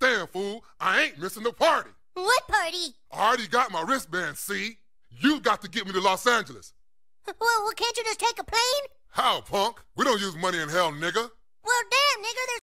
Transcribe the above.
understand, fool. I ain't missing the party. What party? I already got my wristband, see? You got to get me to Los Angeles. Well, can't you just take a plane? How, punk? We don't use money in hell, nigga.